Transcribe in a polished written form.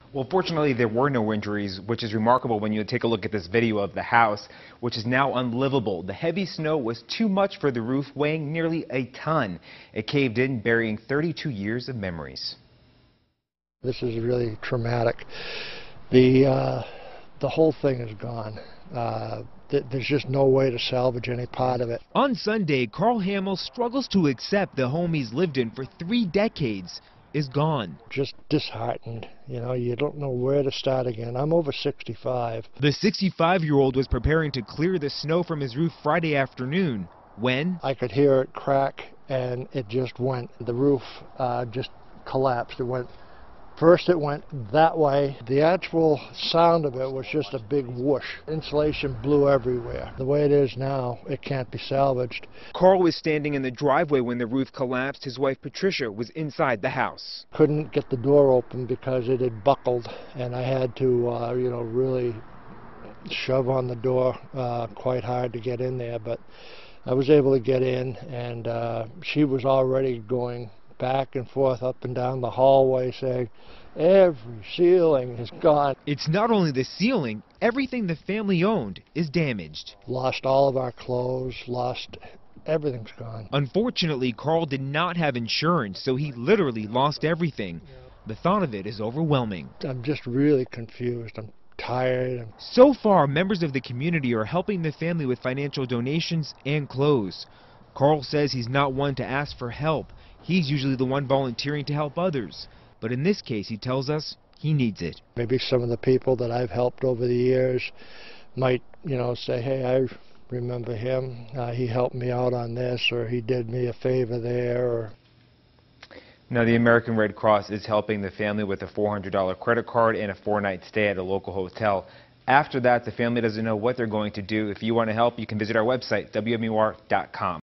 Well, fortunately, there were no injuries, which is remarkable when you take a look at this video of the house, which is now unlivable. The heavy snow was too much for the roof, weighing nearly a ton. It caved in, burying 32 years of memories. This is really traumatic. The whole thing is gone. There's just no way to salvage any part of it. On Sunday, Carl Hamill struggles to accept the home he's lived in for 3 decades is gone. Just disheartened. You know, you don't know where to start again. I'm over 65. The 65-year-old was preparing to clear the snow from his roof Friday afternoon when I could hear it crack, and it just went. The roof just collapsed. First it went that way. The actual sound of it was just a big whoosh. Insulation blew everywhere. The way it is now, it can't be salvaged. Carl was standing in the driveway when the roof collapsed. His wife Patricia was inside the house. Couldn't get the door open because it had buckled, and I had to, really shove on the door quite hard to get in there. But I was able to get in, and she was already going back and forth up and down the hallway saying, every ceiling is gone. It's not only the ceiling, everything the family owned is damaged. Lost all of our clothes, everything's gone. Unfortunately, Carl did not have insurance, so he literally lost everything. The thought of it is overwhelming. I'm just really confused. I'm tired. So far, members of the community are helping the family with financial donations and clothes. Carl says he's not one to ask for help. He's usually the one volunteering to help others. But in this case, he tells us he needs it. Maybe some of the people that I've helped over the years might, say, hey, I remember him. He helped me out on this, or he did me a favor there. Now, the American Red Cross is helping the family with a $400 credit card and a 4-night stay at a local hotel. After that, the family doesn't know what they're going to do. If you want to help, you can visit our website, WMUR.com.